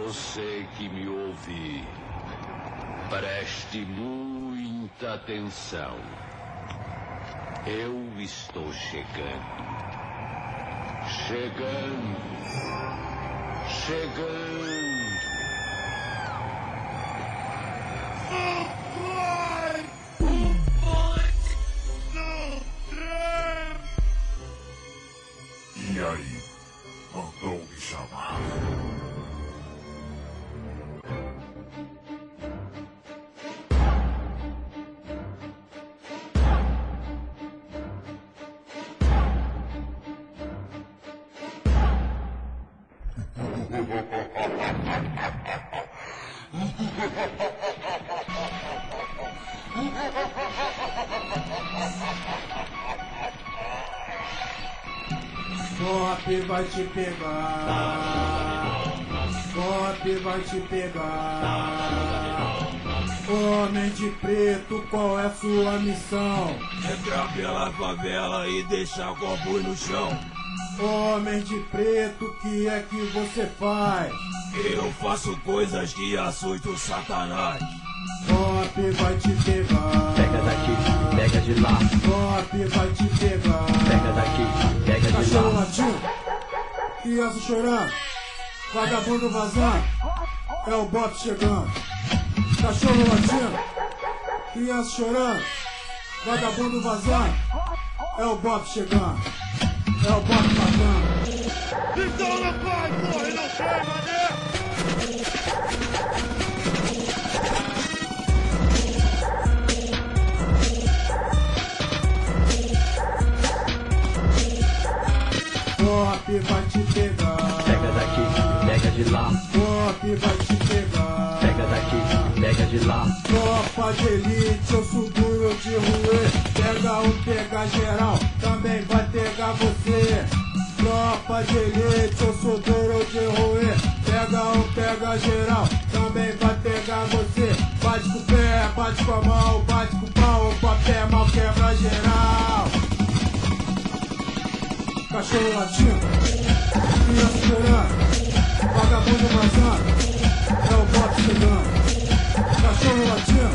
Você que me ouve, preste muita atenção. Eu estou chegando. Chegando. E aí, mandou me chamar. Pop vai te pegar, Pop vai te pegar. Homem de preto, qual é sua missão? Entrar pela favela e deixar corpos no chão. Homem de preto, o que é que você faz? Eu faço coisas que assustam o Satanás. Pop vai te pegar, Pega daqui, pega de lá. Pop vai te pegar. Pega daqui, pega de Cachorro lá. latindo, criança chorando, vagabundo vazando, é o Bop chegando. Cachorro latindo, criança chorando, vagabundo vazando, é o Bop chegando. É o Bop vazando. Então não vai, porra, não chega, né? Pop vai te pegar, Pega daqui, pega de lá. Pop vai te pegar. Pega daqui, pega de lá. Tropa de elite, eu sou duro de ruê. Pega um, pega geral, também vai pegar você. Tropa de elite, eu sou duro de ruê. Pega um, pega geral, também vai pegar você. Bate com o pé, bate com a mão, bate com o pau. O papel mal quebra geral. Cachorro latindo, criança chorando, vagabundo vazando, é o Bop chegando. Cachorro latindo,